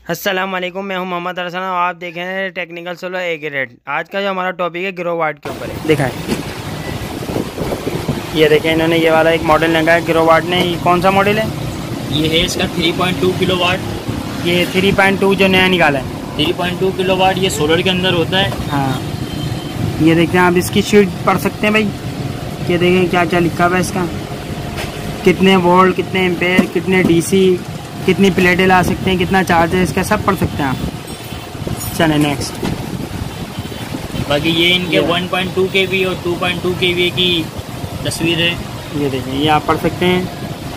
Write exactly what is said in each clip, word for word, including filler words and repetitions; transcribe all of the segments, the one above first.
अस्सलाम वालेकुम, मैं हूं मोहम्मद अरसान और आप देख रहे हैं टेक्निकल सोलर ए ग्रेड। आज का जो हमारा टॉपिक है गिरो वाट के ऊपर है। दिखाएं, ये देखें इन्होंने ये वाला एक मॉडल लगा है गिरो वाट ने। ये कौन सा मॉडल है? ये है इसका three point two kilowatt. ये थ्री पॉइंट टू जो नया निकाला है, three point two kilowatt ये सोलर के अंदर होता है। हाँ, ये देखते हैं आप, इसकी शीट पढ़ सकते हैं भाई। ये देखें क्या क्या लिखा हुआ है इसका, कितने वोल्ट, कितने एम्पेयर, कितने डीसी, कितनी प्लेटें ला सकते हैं, कितना चार्ज है इसका, सब पढ़ सकते हैं आप। चलें नेक्स्ट। बाकी ये इनके वन पॉइंट टू केवी और टू पॉइंट टू केवी की तस्वीर है। ये देखें, ये आप पढ़ सकते हैं।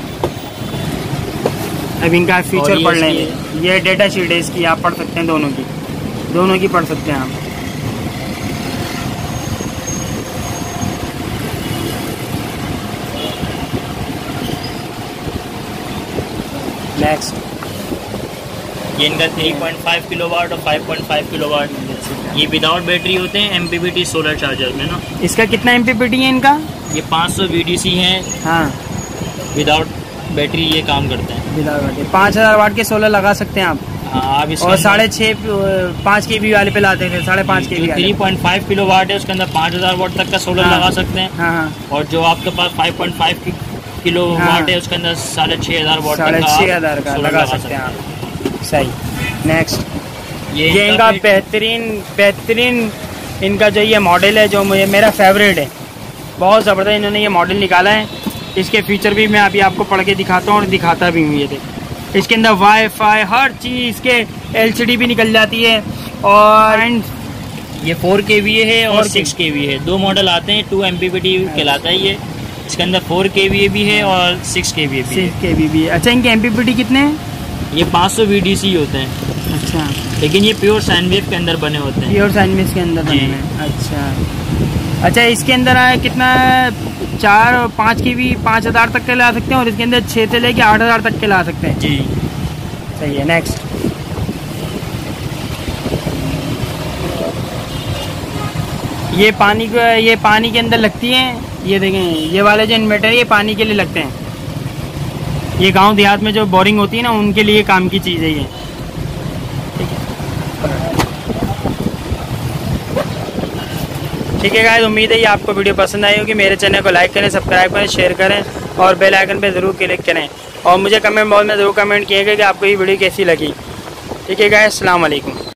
अब इनका फीचर पढ़ लेंगे। ये डेटा शीट है इसकी, आप पढ़ सकते हैं, दोनों की दोनों की पढ़ सकते हैं आप। नेक्स्ट, ये इनका three point five kilowatt और five point five kilowatt ये विदाउट बैटरी होते हैं एमपीपीटी सोलर चार्जर में ना। इसका कितना एमपीपीटी है इनका? ये पाँच सौ वीडीसी है। हाँ, विदाउट बैटरी ये काम करते हैं। विदाउट बैटरी पाँच हज़ार वाट के सोलर लगा सकते हैं आप। हाँ, आप इसके और साढ़े छः पाँच के बी वाले पे लाते थे, साढ़े पाँच के बी। Three point five kilowatt है उसके अंदर पाँच हज़ार वाट तक का सोलर हाँ, लगा सकते हैं। हाँ हाँ। और जो आपके पास फाइव पॉइंट फाइव किलो हाँ, वाट है उसके अंदर साढ़े छः हज़ार वाट साढ़े तक छः हज़ार का लगा सकते हैं आप। सही। नेक्स्ट, ये, ये इनका बेहतरीन बेहतरीन इनका जो ये मॉडल है, जो मुझे मेरा फेवरेट है, बहुत ज़बरदस्त इन्होंने ये मॉडल निकाला है। इसके फीचर भी मैं अभी आपको पढ़ के दिखाता हूँ और दिखाता भी हूँ। ये देख, इसके अंदर वाईफाई हर चीज़, इसके एलसीडी भी निकल जाती है। और एंड ये फोर के वी है और सिक्स के वी है, दो मॉडल आते हैं। Two M P P T कहलाता है ये। इसके अंदर फोर के वी भी है और सिक्स के वी भी है। सिक्स के वी भी है। अच्छा, इनके एम पी पी टी कितने हैं? ये पाँच सौ वी डी सी होते हैं। अच्छा, लेकिन ये प्योर साइन वेव के अंदर बने होते हैं। प्योर साइन वेव के अंदर बने हैं। अच्छा अच्छा, इसके अंदर आया कितना? चार और पाँच की भी पाँच हज़ार तक के ला सकते हैं, और इसके अंदर छः से लेके आठ हज़ार तक के ला सकते हैं। जी सही है। नेक्स्ट, ये पानी को ये पानी के अंदर लगती हैं। ये देखें, ये वाले जो इन्वर्टर है ये पानी के लिए लगते हैं। ये गांव देहात में जो बोरिंग होती है ना, उनके लिए काम की चीज़ है ये। ठीक है गाइस, उम्मीद है ये आपको वीडियो पसंद आई होगी। मेरे चैनल को लाइक करें, सब्सक्राइब करें, शेयर करें और बेल आइकन पे ज़रूर क्लिक करें। और मुझे कमेंट बॉक्स में ज़रूर कमेंट कीजिएगा कि आपको ये वीडियो कैसी लगी। ठीक है गाइस, अस्सलाम वालेकुम।